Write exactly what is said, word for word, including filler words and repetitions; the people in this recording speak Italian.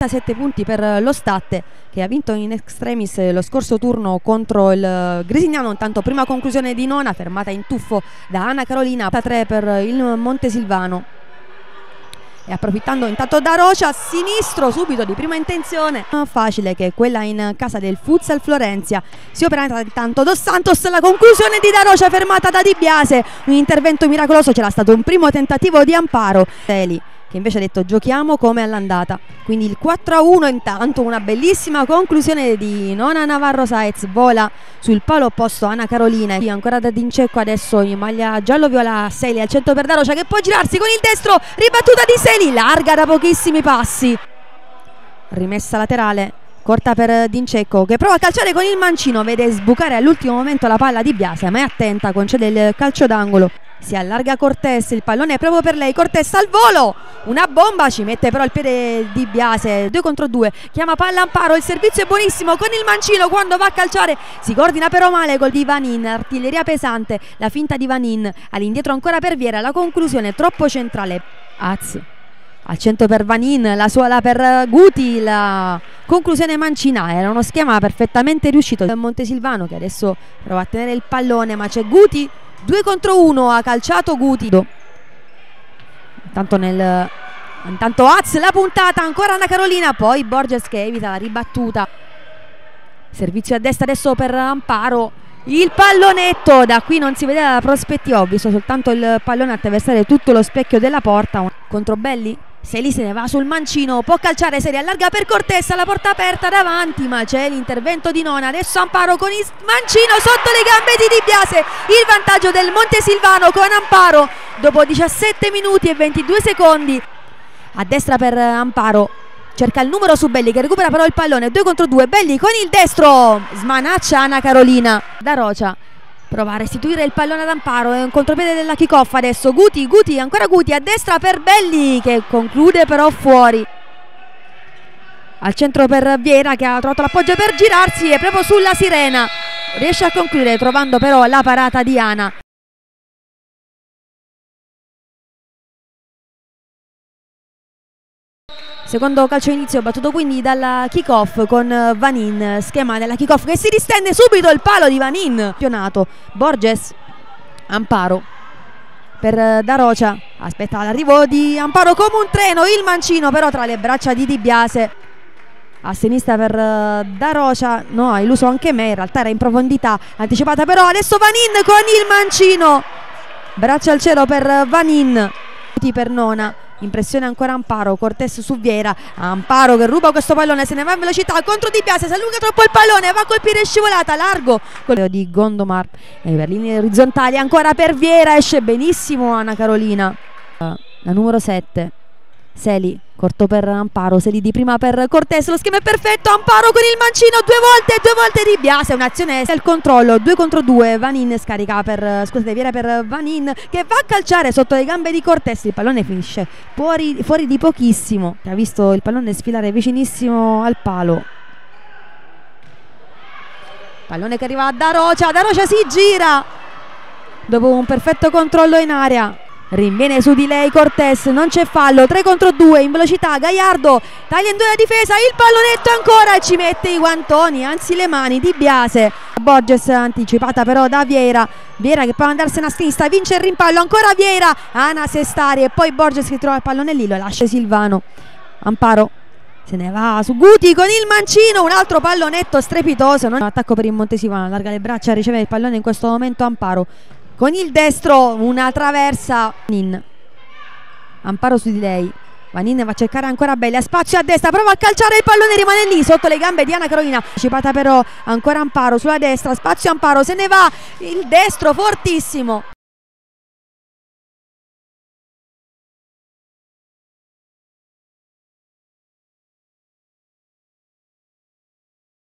sette punti per lo Statte, che ha vinto in extremis lo scorso turno contro il Grisignano. Intanto prima conclusione di nona, fermata in tuffo da Anna Carolina, tre per il Montesilvano. E approfittando intanto da Rocia a sinistro subito di prima intenzione facile, che è quella in casa del Futsal Florenzia. Si opera intanto Dos Santos, la conclusione di Da Rocia fermata da Di Biase, un intervento miracoloso. C'era stato un primo tentativo di amparo, Eli, che invece ha detto giochiamo come all'andata, quindi il quattro a uno. Intanto una bellissima conclusione di Nona Navarro Saez, vola sul palo opposto Anna Carolina, e ancora da Dincecco adesso in maglia giallo-viola. Seli al centro per Da Rocia, che può girarsi con il destro, ribattuta di Seli, larga da pochissimi passi, rimessa laterale corta per Dincecco, che prova a calciare con il mancino, vede sbucare all'ultimo momento la palla di Biase, ma è attenta, concede il calcio d'angolo. Si allarga Cortés, il pallone è proprio per lei, Cortés al volo, una bomba, ci mette però il piede Di Biase, due contro due, chiama palla amparo, il servizio è buonissimo con il mancino, quando va a calciare si coordina però male col di Vanin, artiglieria pesante, la finta di Vanin, all'indietro ancora per Viera, la conclusione troppo centrale. Az al centro per Vanin, la suola per Guti, la conclusione mancina, era uno schema perfettamente riuscito del Montesilvano, che adesso prova a tenere il pallone, ma c'è Guti, due contro uno, ha calciato Guti. Intanto nel intanto Az, la puntata, ancora Anna Carolina, poi Borges che evita la ribattuta, servizio a destra adesso per Amparo, il pallonetto, da qui non si vedeva la prospettiva, ho visto soltanto il pallone attraversare tutto lo specchio della porta. Contro Belli, Seli se ne va sul mancino, può calciare, Seli allarga per Cortés, la porta aperta davanti, ma c'è l'intervento di Nona, adesso Amparo con il mancino sotto le gambe di Di Biase, il vantaggio del Montesilvano con Amparo dopo diciassette minuti e ventidue secondi. A destra per Amparo, cerca il numero su Belli, che recupera però il pallone, due contro due, Belli con il destro, smanaccia Anna Carolina. Da Rocia prova a restituire il pallone ad Amparo, è un contropiede della kick-off adesso, Guti, Guti, ancora Guti, a destra per Belli, che conclude però fuori. Al centro per Viera, che ha trovato l'appoggio per girarsi, e proprio sulla sirena riesce a concludere, trovando però la parata di Ana. Secondo calcio inizio battuto quindi dalla kick-off con Vanin, schema della kick-off che si distende subito, il palo di Vanin, campionato. Borges, Amparo per Da Rocia, aspetta l'arrivo di Amparo come un treno, il mancino però tra le braccia di Di Biase, a sinistra per Da Rocia, no, ha illuso anche me, in realtà era in profondità, anticipata però adesso Vanin con il mancino, braccia al cielo per Vanin, per Nona. Impressione ancora Amparo, Cortés su Viera, Amparo che ruba questo pallone, se ne va in velocità contro Di Biase, si allunga troppo il pallone, va a colpire scivolata, largo quello di Gondomar, e per linee orizzontali ancora per Viera, esce benissimo Anna Carolina. La numero sette, Seli, corto per Amparo, Seli di prima per Cortés, lo schema è perfetto, Amparo con il mancino, due volte, due volte Di Biase, un'azione al controllo, due contro due, Vanin scarica per, scusate, Viera per Vanin, che va a calciare sotto le gambe di Cortés, il pallone finisce fuori, fuori di pochissimo, ha visto il pallone sfilare vicinissimo al palo. Pallone che arriva da Rocia, Da Rocia si gira, dopo un perfetto controllo in area. Rinviene su di lei Cortés, non c'è fallo, tre contro due, in velocità Gaiardo, taglia in due la difesa, il pallonetto ancora, ci mette i guantoni, anzi le mani Di Biase. Borges anticipata però da Viera, Viera che può andarsene a sinistra, vince il rimpallo, ancora Viera, Ana Sestari, e poi Borges che trova il pallone lì, lo lascia Silvano. Amparo se ne va su Guti con il mancino, un altro pallonetto strepitoso, non attacco per il Montesilvano, allarga le braccia, riceve il pallone in questo momento Amparo. Con il destro una traversa, Vanin. Amparo su di lei, Vanin va a cercare ancora Belli, a spazio a destra, prova a calciare, il pallone rimane lì sotto le gambe di Anna Carolina, anticipata però ancora Amparo sulla destra, spazio Amparo, se ne va, il destro fortissimo.